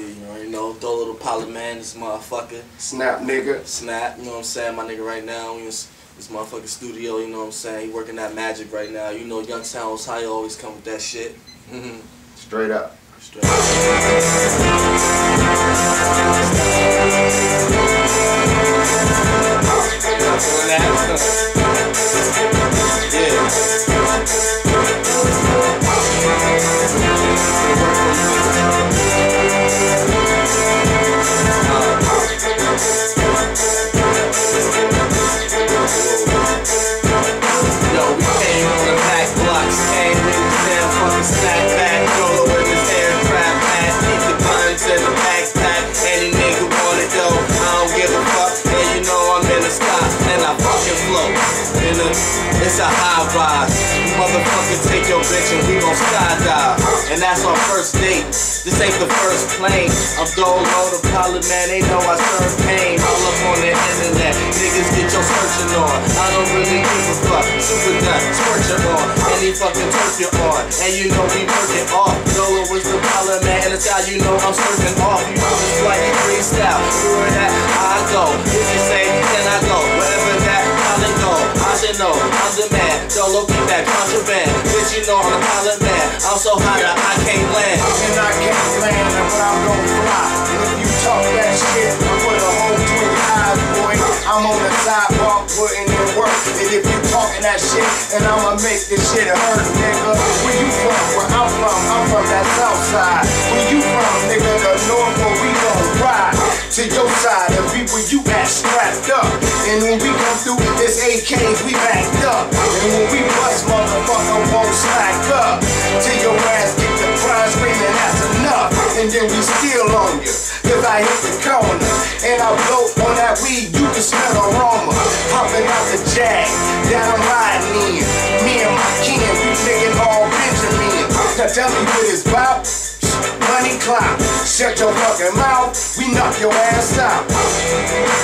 You already know, throw a little pilot man, this motherfucker. Snap, nigga. Snap, you know what I'm saying? My nigga right now, we in this motherfucking studio, you know what I'm saying? He working that magic right now. You know Youngstown, Oz-hio always come with that shit. Straight up. Straight up. It's a high rise. You motherfucker take your bitch and we gon' skydive. And that's our first date. This ain't the first plane. I'm dolo, the pilot man, they know I serve pain. All up on the internet, niggas get your searching on. I don't really give a fuck. Super gun, scorching on. Any fucking turf you're on. And you know we working off. Dolo is the pilot man in the sky, you know I'm surfing off. You know this flight freestyle. You heard that? I go. If you say, then I go. Wherever that pilot go. I should know, I'm the man. Dolo keep that contraband. Bitch, you know I'm the pilot man. I'm so high that I can't land. And I can't land, but I'm gon' fly. And if you talk that shit, I put a hole between your eyes, boy. I'm on the sidewalk putting in work. And if you talking that shit, and I'ma make this shit hurt, nigga. Where you from? Where I'm from that south side. Where you from, nigga? The north, where we gon' ride to your side and be where you at strapped up. And when we come through this AKs, we backed up. And when we bust, motherfucker won't slack up. Till your ass get the crying, screaming, that's enough. And then we steal on you, cause I hit the corner. And I blow on that weed, you can smell the aroma. Hopping out the jag, that I'm riding in. Me and my kin, we taking all Benjamin. Now tell me what it's about. Money clout, shut your fucking mouth, we knock your ass out.